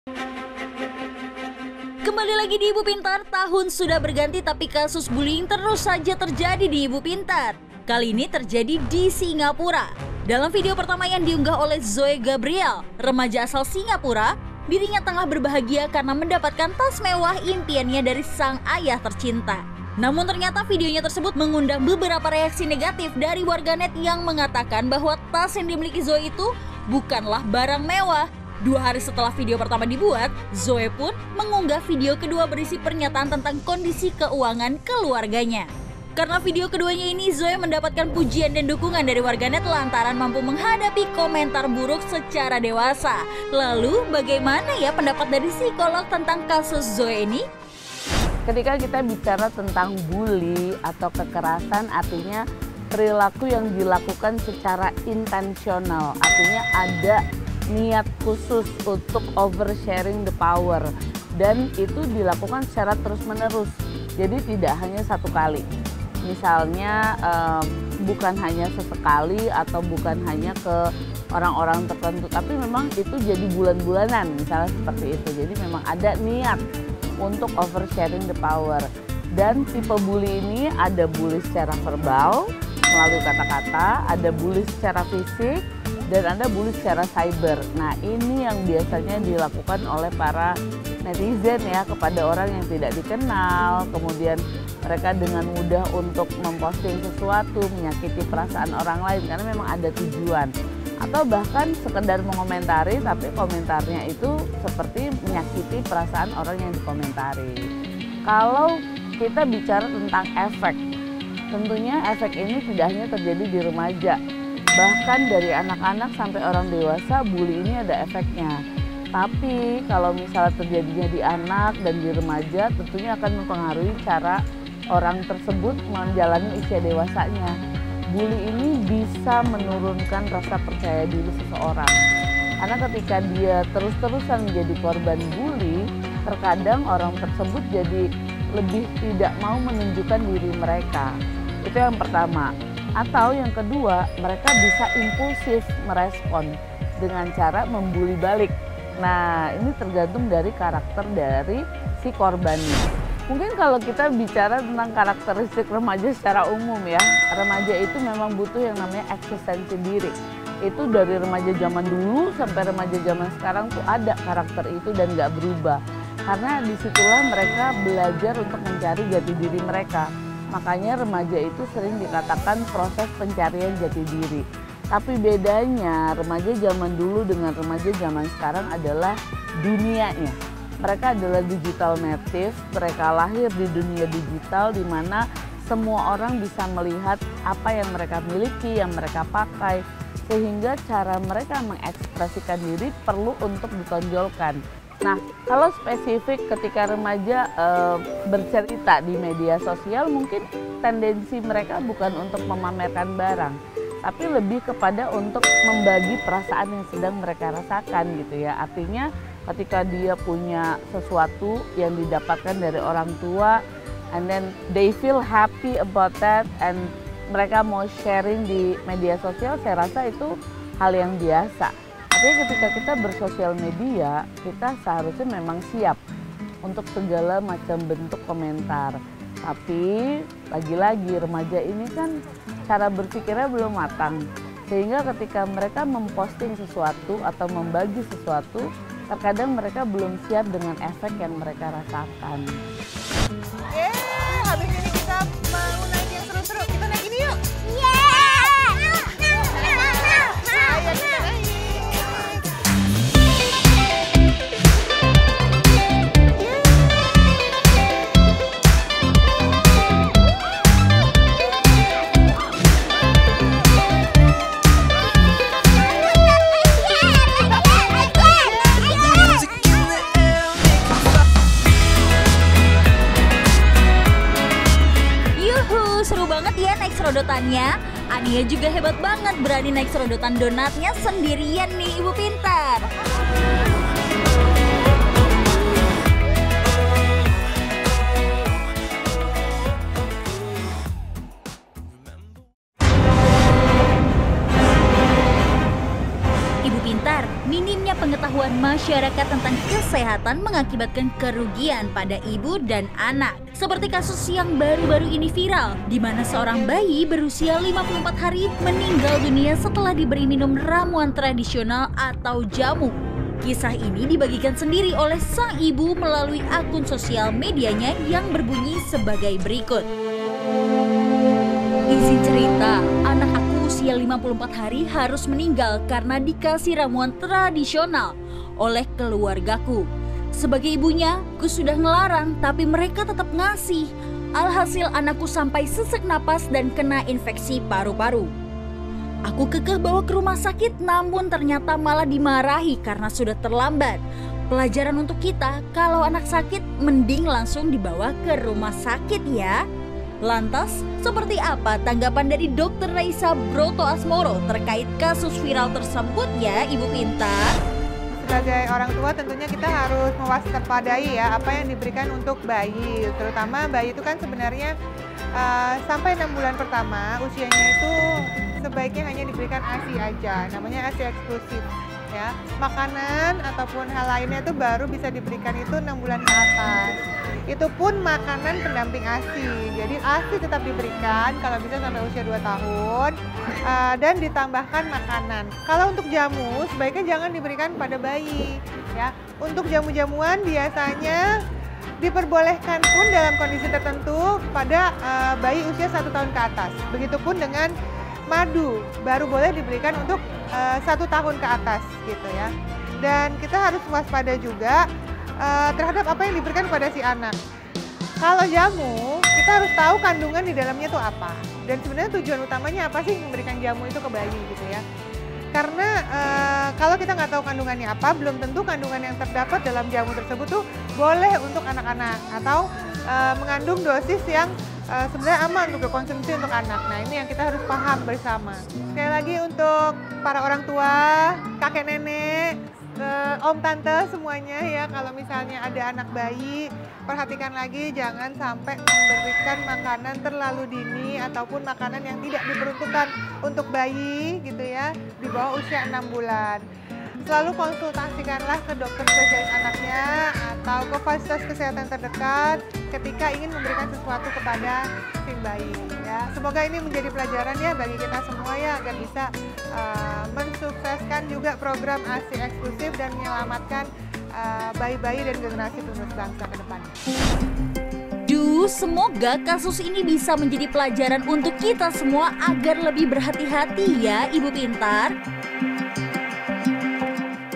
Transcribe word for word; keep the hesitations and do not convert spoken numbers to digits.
Kembali lagi di Ibu Pintar, tahun sudah berganti tapi kasus bullying terus saja terjadi di Ibu Pintar. Kali ini terjadi di Singapura. Dalam video pertama yang diunggah oleh Zoe Gabriel, remaja asal Singapura, dirinya tengah berbahagia karena mendapatkan tas mewah impiannya dari sang ayah tercinta. Namun ternyata videonya tersebut mengundang beberapa reaksi negatif dari warganet yang mengatakan bahwa tas yang dimiliki Zoe itu bukanlah barang mewah. Dua hari setelah video pertama dibuat, Zoe pun mengunggah video kedua berisi pernyataan tentang kondisi keuangan keluarganya. Karena video keduanya ini, Zoe mendapatkan pujian dan dukungan dari warganet lantaran mampu menghadapi komentar buruk secara dewasa. Lalu bagaimana ya pendapat dari psikolog tentang kasus Zoe ini? Ketika kita bicara tentang bully atau kekerasan, artinya perilaku yang dilakukan secara intensional, artinya ada niat khusus untuk oversharing the power, dan itu dilakukan secara terus-menerus, jadi tidak hanya satu kali. Misalnya eh, bukan hanya sesekali atau bukan hanya ke orang-orang tertentu, tapi memang itu jadi bulan-bulanan, misalnya seperti itu. Jadi memang ada niat untuk oversharing the power. Dan tipe bully ini ada bully secara verbal melalui kata-kata, ada bully secara fisik, dan ada bully secara cyber. Nah, ini yang biasanya dilakukan oleh para netizen ya kepada orang yang tidak dikenal. Kemudian mereka dengan mudah untuk memposting sesuatu, menyakiti perasaan orang lain karena memang ada tujuan. Atau bahkan sekedar mengomentari, tapi komentarnya itu seperti menyakiti perasaan orang yang dikomentari. Kalau kita bicara tentang efek, tentunya efek ini tidak hanya terjadi di remaja. Bahkan dari anak-anak sampai orang dewasa, bully ini ada efeknya. Tapi kalau misalnya terjadinya di anak dan di remaja, tentunya akan mempengaruhi cara orang tersebut menjalani usia dewasanya. Bully ini bisa menurunkan rasa percaya diri seseorang. Karena ketika dia terus-terusan menjadi korban bully, terkadang orang tersebut jadi lebih tidak mau menunjukkan diri mereka. Itu yang pertama. Atau yang kedua, mereka bisa impulsif merespon dengan cara membuli balik. Nah, ini tergantung dari karakter dari si korbannya. Mungkin kalau kita bicara tentang karakteristik remaja secara umum ya, remaja itu memang butuh yang namanya eksistensi diri. Itu dari remaja zaman dulu sampai remaja zaman sekarang tuh ada karakter itu dan gak berubah. Karena disitulah mereka belajar untuk mencari jati diri mereka. Makanya remaja itu sering dikatakan proses pencarian jati diri. Tapi bedanya remaja zaman dulu dengan remaja zaman sekarang adalah dunianya. Mereka adalah digital native, mereka lahir di dunia digital di mana semua orang bisa melihat apa yang mereka miliki, yang mereka pakai. Sehingga cara mereka mengekspresikan diri perlu untuk ditonjolkan. Nah, kalau spesifik ketika remaja e, bercerita di media sosial, mungkin tendensi mereka bukan untuk memamerkan barang, tapi lebih kepada untuk membagi perasaan yang sedang mereka rasakan gitu ya. Artinya ketika dia punya sesuatu yang didapatkan dari orang tua, and then they feel happy about that, and mereka mau sharing di media sosial, saya rasa itu hal yang biasa. Tapi ketika kita bersosial media, kita seharusnya memang siap untuk segala macam bentuk komentar. Tapi lagi-lagi remaja ini kan cara berpikirnya belum matang. Sehingga ketika mereka memposting sesuatu atau membagi sesuatu, terkadang mereka belum siap dengan efek yang mereka rasakan. Yeay, habis ini kita mau naik yang seru-seru. Kita naik ini yuk. Ayo kita naik. Serodotannya, Ania juga hebat banget berani naik serodotan donatnya sendirian nih Ibu Pintar. Ibu Pintar, minimnya pengetahuan masyarakat masyarakat tentang kesehatan mengakibatkan kerugian pada ibu dan anak. Seperti kasus yang baru-baru ini viral, di mana seorang bayi berusia lima puluh empat hari meninggal dunia setelah diberi minum ramuan tradisional atau jamu. Kisah ini dibagikan sendiri oleh sang ibu melalui akun sosial medianya yang berbunyi sebagai berikut. Isi cerita, anak aku usia lima puluh empat hari harus meninggal karena dikasih ramuan tradisional oleh keluargaku. Sebagai ibunya, aku sudah ngelarang tapi mereka tetap ngasih. Alhasil anakku sampai sesak napas dan kena infeksi paru-paru. Aku kekeh bawa ke rumah sakit namun ternyata malah dimarahi karena sudah terlambat. Pelajaran untuk kita, kalau anak sakit mending langsung dibawa ke rumah sakit ya. Lantas, seperti apa tanggapan dari dokter Raisa Broto Asmoro terkait kasus viral tersebut ya Ibu Pintar? Sebagai orang tua tentunya kita harus mewaspadai ya apa yang diberikan untuk bayi. Terutama bayi itu kan sebenarnya uh, sampai enam bulan pertama usianya itu sebaiknya hanya diberikan A S I aja, namanya A S I eksklusif. Ya, makanan ataupun hal lainnya itu baru bisa diberikan itu enam bulan ke atas. Itu pun makanan pendamping A S I. Jadi A S I tetap diberikan kalau bisa sampai usia dua tahun uh, dan ditambahkan makanan. Kalau untuk jamu sebaiknya jangan diberikan pada bayi. Ya, untuk jamu-jamuan biasanya diperbolehkan pun dalam kondisi tertentu pada uh, bayi usia satu tahun ke atas. Begitupun dengan madu baru boleh diberikan untuk uh, satu tahun ke atas gitu ya. Dan kita harus waspada juga uh, terhadap apa yang diberikan kepada si anak. Kalau jamu kita harus tahu kandungan di dalamnya itu apa. Dan sebenarnya tujuan utamanya apa sih memberikan jamu itu ke bayi gitu ya. Karena uh, kalau kita nggak tahu kandungannya apa, belum tentu kandungan yang terdapat dalam jamu tersebut tuh boleh untuk anak-anak atau uh, mengandung dosis yang Uh, sebenarnya aman untuk dikonsumsi untuk anak. Nah ini yang kita harus paham bersama. Sekali lagi untuk para orang tua, kakek nenek, uh, om tante semuanya ya, kalau misalnya ada anak bayi, perhatikan lagi jangan sampai memberikan makanan terlalu dini ataupun makanan yang tidak diperuntukkan untuk bayi gitu ya di bawah usia enam bulan. Selalu konsultasikanlah ke dokter spesialis anaknya atau ke fasilitas kesehatan terdekat ketika ingin memberikan sesuatu kepada si bayi. Ya, semoga ini menjadi pelajaran ya bagi kita semua ya agar bisa uh, mensukseskan juga program A S I eksklusif dan menyelamatkan bayi-bayi uh, dan generasi penerus bangsa ke depan. Duh, semoga kasus ini bisa menjadi pelajaran untuk kita semua agar lebih berhati-hati ya Ibu Pintar.